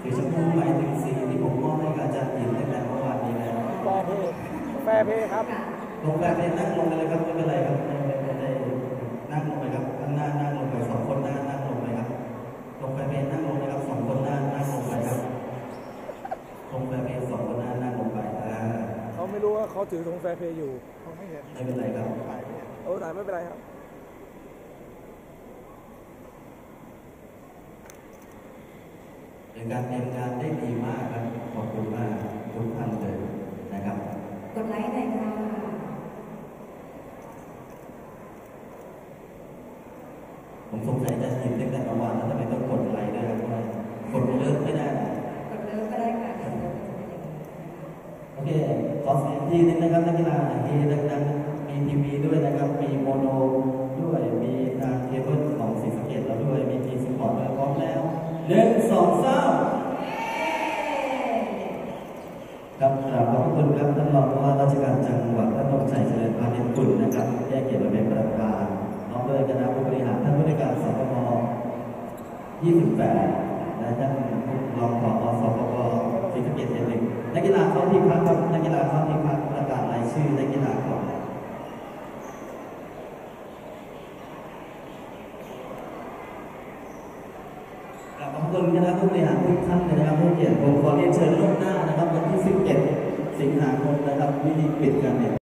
สีชมพูหมายถึงสีที่ผมมอบให้กับอาจารย์หญิงตั้งแต่เมื่อวานนี้แล้วแฟร์เพย์ครับลงแฟร์เพย์นั่งลงไปเลยครับไม่เป็นไรครับไม่ได้นั่งลงไปครับข้างหน้านั่งลงไปสองคนหน้านั่งลงไปครับลงแฟร์เพย์นั่งลงไปครับสองคนหน้านั่งลงไปครับลงแฟร์เพย์สองคนหน้านั่งลงไปเขาไม่รู้ว่าเขาถือธงแฟร์เพย์อยู่เขาไม่เห็นไม่เป็นไรครับถ่ายไม่เป็นไรครับเป็นการเตรียมงานได้ดีมากครับขอบคุณมากทุกท่านเลยนะครับกดไลค์หน่อยค่ะผมสงสัยจะยินตั้งแต่เมื่อวานแล้วทำไมต้องกดไลค์ด้วยครับว่ากดเลิกไม่ได้กดเลิกก็ได้ค่ะโอเคขอเสียงทีนึงนะครับนักกีฬาที่ดังๆมีทีวีด้วยนะครับมีโมโนด้วยมีทางเคเบิลของศรีสะเกษเราด้วยมีทีสปอร์ตด้วยพร้อมแล้ว1 2 3ครับกราบขอบคุณครับท่านรองผู้ว่าราชการจังหวัดท่านธงชัยเจริญพานิชกุลนะครับแยกเกียรติมาเป็นประธานพร้อมด้วยคณะผู้บริหารท่านผู้ในการสปป28และท่านรองผอ.สปปศรีสะเกษ1นักกีฬาเข้าที่พักครับนักกีฬาเข้าที่พักประกาศรายชื่อนักกีฬาก่อนขอบคุณคณะผู้บริหารทุกท่านนะครับผู้เกียรติผมขอเรียนเชิญล่วงหน้านะครับวันที่11 สิงหาคมนะครับวิธีปิดการ